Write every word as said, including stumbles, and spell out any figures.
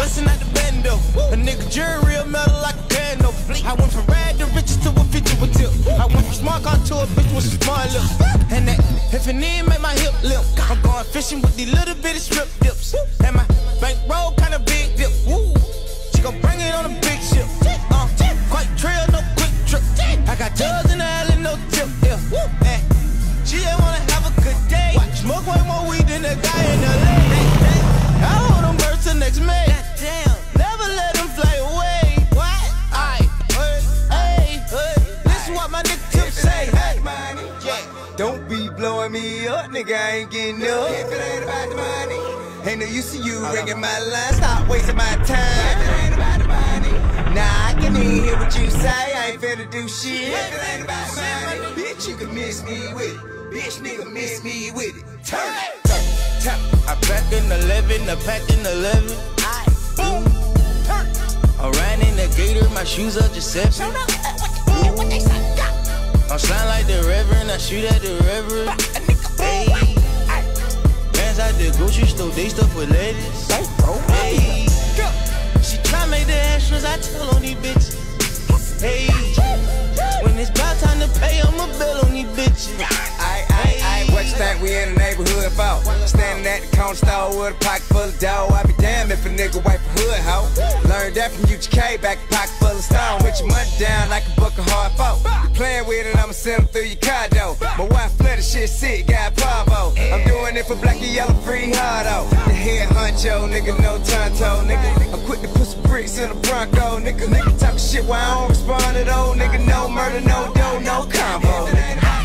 bustin' out the bando. A nigga jury real metal like a candle. I went from rad to riches to a feature with tip. I went from smart car to a bitch with some smart lips. And that if it need make my hip limp. I'm going fishing with these little bitty strip dips. And my bankroll kinda big dip. Woo. She gon' bring it on a big ship. Uh, quite trail, no quick trip. I got drugs in the alley, no tip. Yeah. And she just wanna have a good day. Smoke way more weed than the guy in L A. I hold them birds till next May. Never let them fly away. What? Aight, hey, hey. This is what my nigga Tip say. Hey, yeah. Don't be blowing me up, nigga, I ain't getting up. If it ain't about the money, ain't no use to you ringing my line. Stop wasting my time. If it ain't about the money, nah, I can even hear what you say. I ain't finna do shit. If it ain't about the money, bitch, you can miss me with it. Bitch, nigga, miss me with it. Turn it, turn it, turn it. I pack in eleven, I pack in eleven. Aye, boom, turn it. I ran in the gator, my shoes are just seven. Show up, what, what they say? I'm slime like the Reverend, I shoot at the Reverend. Hey, pants out the grocery store, they stuff with ladies. Hey, she try make the extras, I tell on these bitches. Hey, when it's about time to pay, I'ma bill on these bitches. Aye, aye, aye, what you think we in the neighborhood for? Standing at the corner store with a pocket full of dough. I be damned if a nigga wipe a hood, ho. Learned that from U G K, back a pocket full of stone. With your money down like a buck of hard folk. You playing with it, I'ma send them through your car door. My wife flooded shit sick, got Pavo. I'm doing it for black and yellow, free hardo. The head honcho, nigga, no tonto, nigga. I'm quick to put some bricks in a Bronco, nigga. Nigga talk shit while I don't respond at all, nigga. No murder, no dough, no combo.